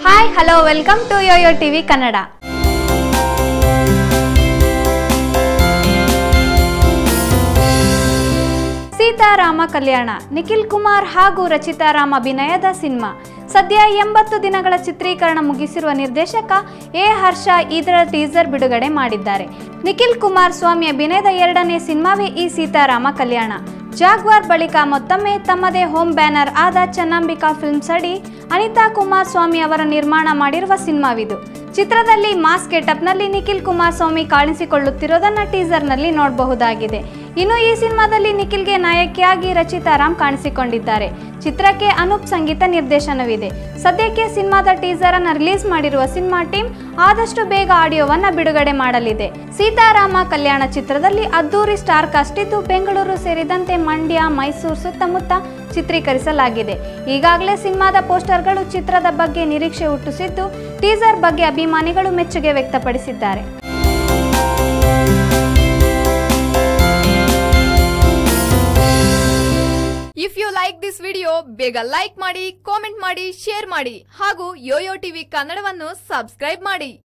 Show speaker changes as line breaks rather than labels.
Hi hello welcome to YoYo TV Kannada. Seetharama Kalyana Nikhil Kumar ಹಾಗೂ ರಚಿತಾ ರಾಮ್ ಅಭಿನಯದ cinema. ಸದ್ಯ 80 ದಿನಗಳ ಚಿತ್ರೀಕರಣ ಮುಗಿಸಿರುವ ನಿರ್ದೇಶಕ ಎ ಹರ್ಷ ಇದರ ಟೀಸರ್ ಬಿಡುಗಡೆ ಮಾಡಿದ್ದಾರೆ. ನಿಖಿಲ್ ಕುಮಾರ್ ಸ್ವಾಮಿ ಅಭಿನಯದ 2ನೇ ಸಿನಿಮಾವೇ ಈ ಸೀತಾರಾಮ ಕಲ್ಯಾಣ. ಜಾಗ್ವಾರ್ ಬಳಿಕ ಮತ್ತೊಮ್ಮೆ ತಮ್ಮದೇ ಹೋಮ್ ಬ್ಯಾನರ್ ಆದ ಚನ್ನಂಬಿಕಾ ಫಿಲ್ಮ್ಸ್ ಅಡಿ ಅನಿತಾ ಕುಮಾರ್ ಸ್ವಾಮಿ ಅವರ ನಿರ್ಮಾಣ ಮಾಡಿರುವ ಸಿನಿಮಾವಿದು. ಚಿತ್ರದಲ್ಲಿ ಮಾಸ್ ಗೆಟಪ್ನಲ್ಲಿ ನಿಖಿಲ್ ಕುಮಾರ್ ಸ್ವಾಮಿ ಕಾಣಿಸಿಕೊಳ್ಳುತ್ತಿರೋದನ್ನ ಟೀಸರ್ನಲ್ಲಿ ನೋಡಬಹುದಾಗಿದೆ. ಇನ್ನು ಈ ಸಿನಿಮಾದಲ್ಲಿ ನಿಖಿಲ್ಗೆ ನಾಯಕಿಯಾಗಿ ರಚಿತಾ ರಾಮ್ ಕಾಣಿಸಿಕೊಂಡಿದ್ದಾರೆ. ಚಿತ್ರಕ್ಕೆ ಅನೂಪ್ ಸಂಗೀತ ನಿರ್ದೇಶನವಿದೆ. ಸದ್ಯಕ್ಕೆ ಸಿನಿಮಾದ ಟೀಸರ್ ಅನ್ನು ರಿಲೀಸ್ ಮಾಡಿರುವ ಸಿನಿಮಾ ಟೀಮ್ ಆದಷ್ಟು ಬೇಗ ಆಡಿಯೋವನ್ನ ಬಿಡುಗಡೆ ಮಾಡಲಿದೆ. ಸೀತಾರಾಮ ಕಲ್ಯಾಣ ಚಿತ್ರದಲ್ಲಿ ಅದ್ದೂರಿ ಸ್ಟಾರ್ ಕಾಸ್ಟ್ ಇದ್ದು ಬೆಂಗಳೂರು ಸೇರಿದಂತೆ ಮಂಡ್ಯ, ಮೈಸೂರು ಸುತ್ತಮುತ್ತ ಚಿತ್ರೀಕರಿಸಲಾಗಿದೆ. ಈಗಾಗಲೇ ಸಿನಿಮಾದ ಪೋಸ್ಟರ್ಗಳು ಚಿತ್ರದ ಬಗ್ಗೆ ನಿರೀಕ್ಷೆ ಹುಟ್ಟಿಸಿದ್ದು, ಟೀಸರ್ ಬಗ್ಗೆ ಅಭಿಮಾನಿಗಳು ಮೆಚ್ಚುಗೆ ವ್ಯಕ್ತಪಡಿಸಿದ್ದಾರೆ.
If you like this video ಬೇಗ ಲೈಕ್ ಮಾಡಿ, ಕಾಮೆಂಟ್ ಮಾಡಿ, ಶೇರ್ ಮಾಡಿ ಹಾಗೂ ಯೋಯೋ ಟಿವಿ ಕನ್ನಡವನ್ನು ಸಬ್ಸ್ಕ್ರೈಬ್ ಮಾಡಿ.